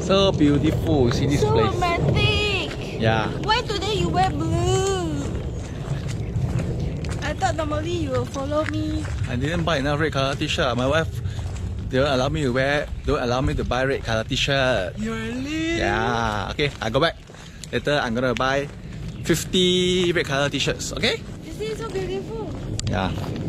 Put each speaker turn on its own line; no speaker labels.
So beautiful. See this
So
place.
romantic.
Yeah.
Why today you wear blue? I thought normally you will follow me.
I didn't buy enough red color t-shirt. My wife don't allow me to buy red color t-shirt.
Really?
Yeah. Okay, I go back. Later I'm gonna buy 50 red color t-shirts. Okay?
You see, it's so beautiful.
Yeah.